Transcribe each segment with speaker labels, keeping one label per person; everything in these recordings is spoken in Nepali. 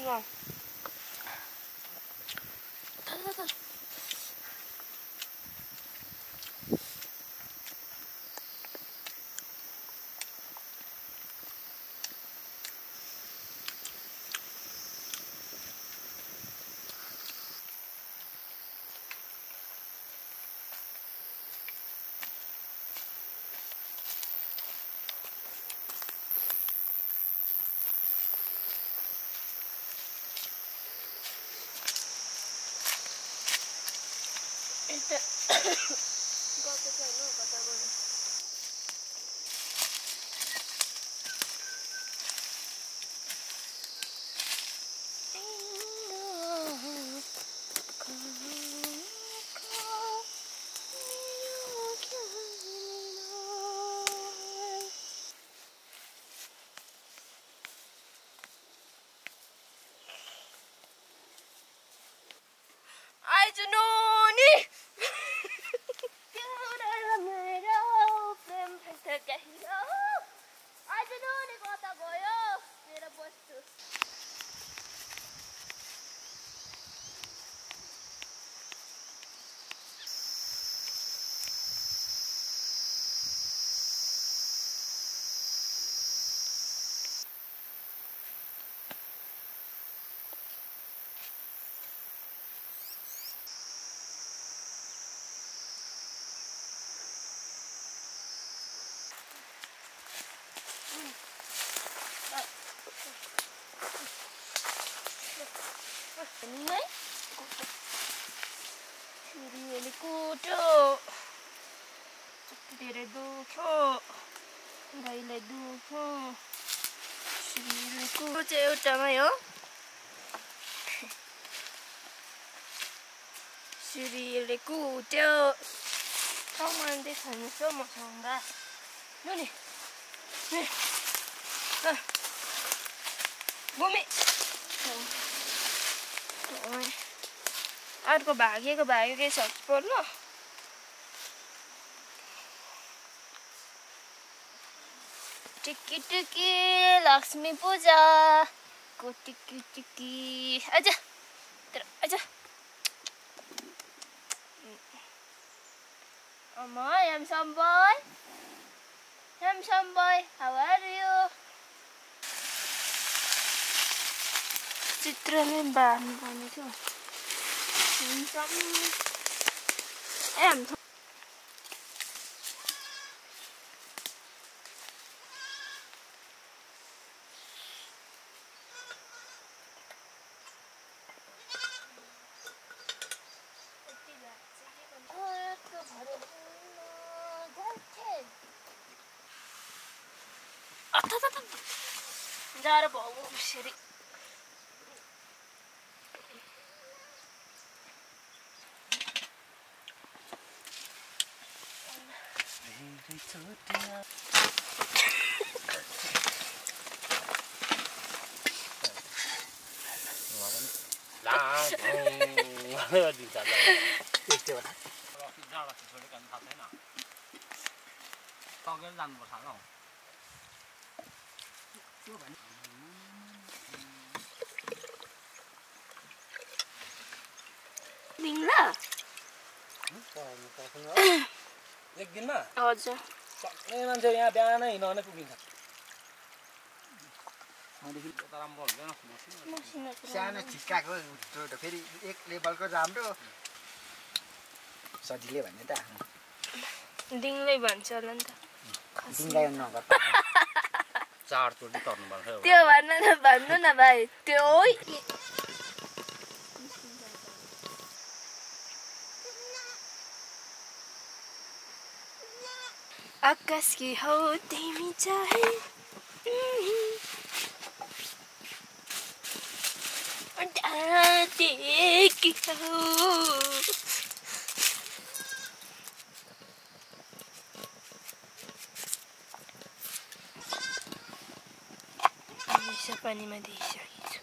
Speaker 1: ल Really good. धेरै दुख्यो गाईलाई दुख्यो सिरीको चाहिँ एउटामै हो सिरीले कुट्यो सामानले खानुछ मसँग लु नि घुमे अर्को भागेकै सक्छ पर्नु टिकी टिकी लक्ष्मी पूजा को टिकी टिकी आजा आजा Mama, handsome boy. Handsome boy, how are you? चित्रले बार्नु पर्ने थियो handsome Jara bawa seri. Ningla.
Speaker 2: एक दिनमा
Speaker 1: हजुर
Speaker 2: सक्ने मान्छे यहाँ बिहान हिँड्न पुगिन्छ
Speaker 3: सानो छिक्काको फेरि एक लेभलको राम्रो सजिलै भन्ने त
Speaker 1: दिङलै भन्छ होला नि त
Speaker 3: दिङलाई नगर
Speaker 2: चारचोटि गर्नुपर्छ
Speaker 1: त्यो भन्नु न भाइ त्यो आकाश की हो तिमी चाहे की हो हमेशा पानीमा दिइसकेको छु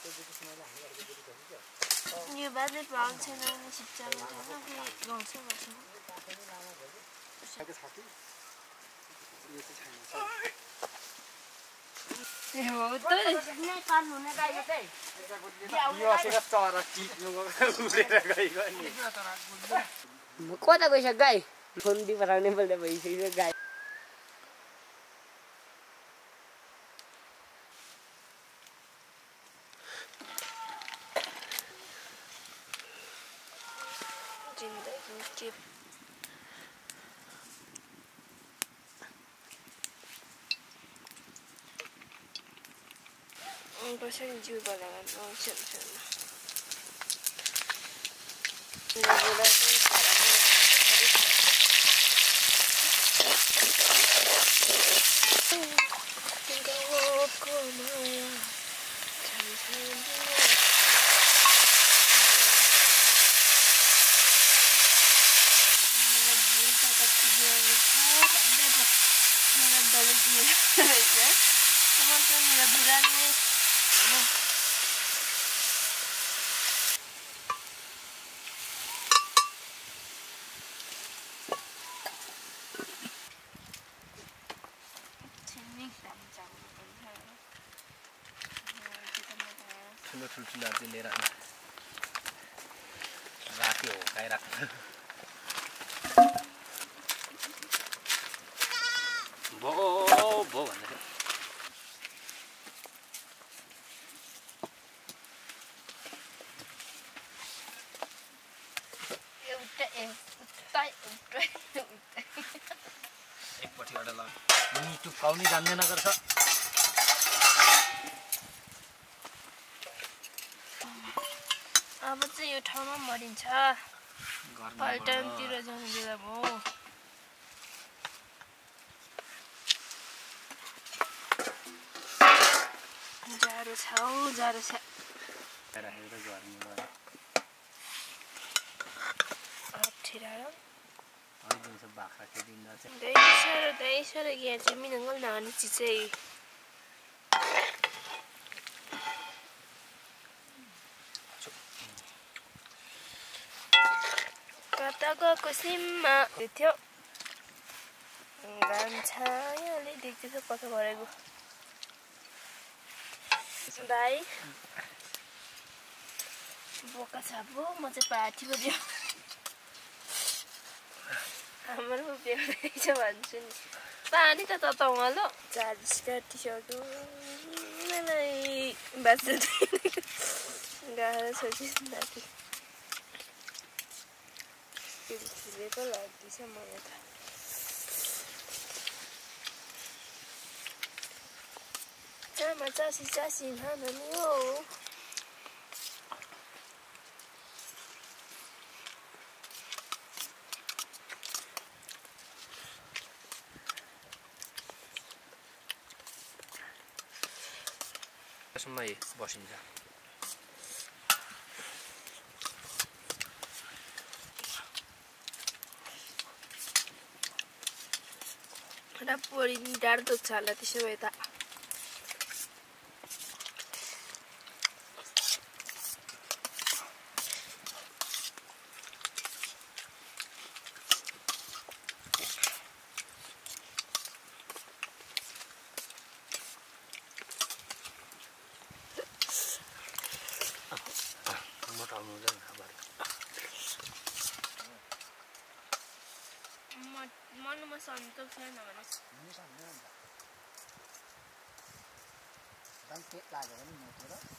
Speaker 1: यो बाजे पाउँछ छैन शिक्षामा छैन कि गाउँछैमा छैन ए हो त नै कान हुने गाईको चाहिँ
Speaker 2: यो असेको चरा टिप्नु उडेर गइगयो नि
Speaker 4: कता गइसक्यो गाई फोन दिपराउने बोल्दै भइसक्यो गाई
Speaker 1: जिन्दगी के कसरी जिउ बनाउन आउँछ
Speaker 2: ठुल्ठुलो चाहिँ लिएर राख्यो हुर्काइराख्नु भो भो भन्दै एकपट्टिबाट ल टुप्काउनै जान्दैन गर्छ
Speaker 1: अब चाहिँ यो ठाउँमा मरिन्छ पल्टनतिर जाने बेला भयो जाडो छ हौ जाडो छ Dai che ci mi non na ni ci sei. Katago kusima त्यो गान्छा यले देख्दैछ कता गरेको दाइ बोका छ भो म चाहिँ पार्टी बज्यो हाम्रो बेहोरेछ भन्छु नि पानी त तताउँ ल चार्ज काटिसक्यो मलाई बाँच्न गाह्रो छ जिन्दगी खिलेको लाग्दैछ मलाई त चामा चासी चासी खानु नि हो
Speaker 2: यसमा बसिन्छ
Speaker 1: र पोरी डाँड दुख्छ होला त्यसो भए त मनमा सन्तोष छैन भने
Speaker 3: पेट लाग्यो भने मोटेर